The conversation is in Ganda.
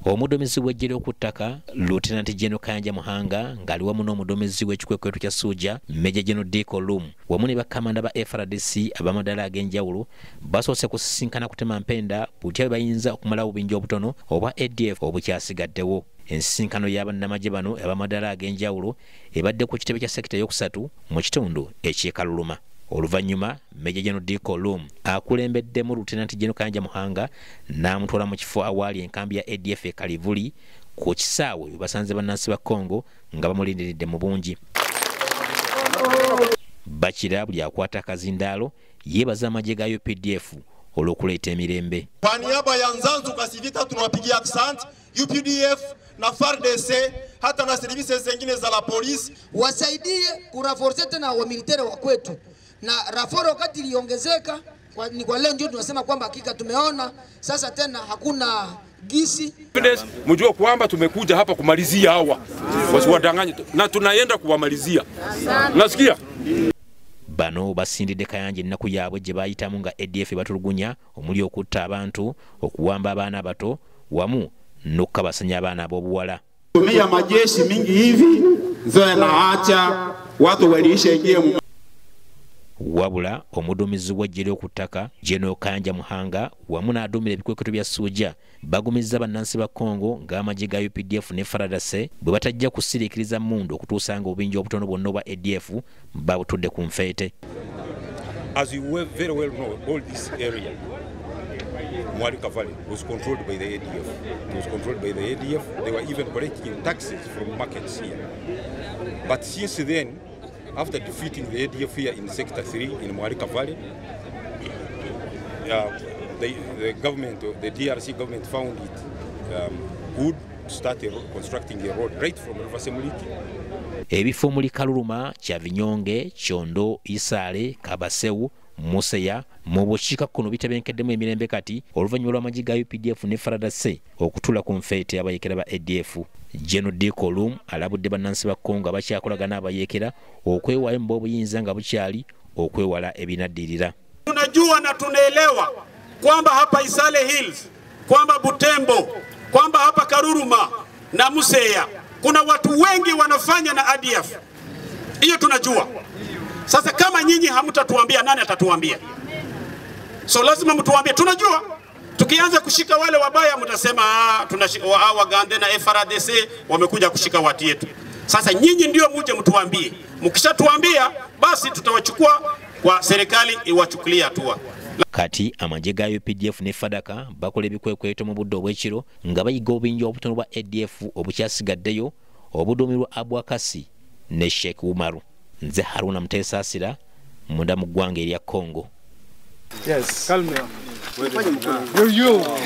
Omuduumizi w'eggye ly'okuttaka Lt.Gen Kayanja Muhanga ng'ali wamu n'omuduumizi w'ekikwekweto kya Ssuuja b-onetv wamu ne bakkamanda ba FRDC ab'amaddala ag'enjawulo basoose kusisinkana kutema mpenda butya bwe bayinza okumala obubinja obutono obwa ADF obukyasigaddewo. Ensisinkano y'abannamagye bano ab'amaddala ag'enjawulo ebadde ku kitebe kya sekita eyokusatu mu kitundu eky'e Kaluluma. Oluvannyuma b-onetv akulembeddemu Lt.Gen Kayanja Muhanga n'amutwala mu kifo awaali enkambi ya ADF e Kalivuli ku kisaawe basanze bannansi ba Congo nga bamulindiridde mu bungi. Bakira buli akwata akazindaalo yeebaza amagye ga Updf olw'okuleeta emirembe. Kwa niaba ya Nzanzu Kasivita tunawapigia asante UPDF na FARDC hata na servisi zingine za la polisi wasaidie kuraforce tena wa militari wa kwetu. Na raforo wakati iliongezeka ni kwa leo ndio tunasema kwamba hakika tumeona sasa tena hakuna gisi. Mjua kwamba tumekuja hapa kumalizia hawa wasiwadanganye na tunaenda kuwamalizia. Nasikia bano basindidde Kayanja ennaku yaabwe gye bayitamu nga ADF batulugunya omuli okutta abantu, okuwamba abaana abato wamu n'okukabasanya abaana ab'obuwala. Tumia majeshi mingi hivi zoe naacha watu waliishaingia mu wabula omuduumizi w'eggye ly'okuttaka Gen Kayanja Muhanga wamu n'aduumira ebikwekweto bya Ssuuja bagumizza bannansi ba Congo ng'amagye ga UPDF ne FARDC bwe batajja kusiriikiriza mmundu okutuusa nga obubinja obutono bwonna obwa ADF babutudde ku nfeete. As you very well know, all this area Muharika Valley was controlled by the ADF. It was controlled by the ADF. They were even collecting taxes from markets here. But since then, after defeating the ADF here in Sector 3 in Muharika Valley, the government, the DRC government found it good to start constructing a road right from River Semuliki. Ebifo muli Kaluluma, Kyavinyonge, Kyondo, Isale, Kabasewu, Museya, mu bukiikakkono bitebenkeddemu emirembe kati oluvannyuma lw'amagye ga UPDF ne FARDC okutula ku nfeete abayeekera ba ADF. Gen alabudde bannansi ba Congo abakyakolagana abayeekera okwewaayo mu b'obuyinza nga bukyali okwewala ebinaddirira. Tunajua na tunaelewa kwamba hapa Isale Hills, kwamba Butembo, kwamba hapa Karuruma na Museya kuna watu wengi wanafanya na ADF. Hiyo tunajua. Sasa kama nyinyi hamtatuambia, nani atatuambia? So lazima mtuambie. Tunajua tukianza kushika wale wabaya mtasema Wagande na FRDC wamekuja kushika watu yetu. Sasa nyinyi ndio muje mtuambie. Mkishatuambia basi tutawachukua kwa serikali iwachukulie hatua. Kati amagye ga UPDF ne FADC bakola ebikwekweto mu budde obw'ekiro nga bayiga obubinja obutono bwa ADF obukyasigaddeyo obuduumirwa Abwakasi ne Sheikh Umaru. Nze Haruna Mtesaasira munda mu ggwanga erya Congo. Yes, calm down.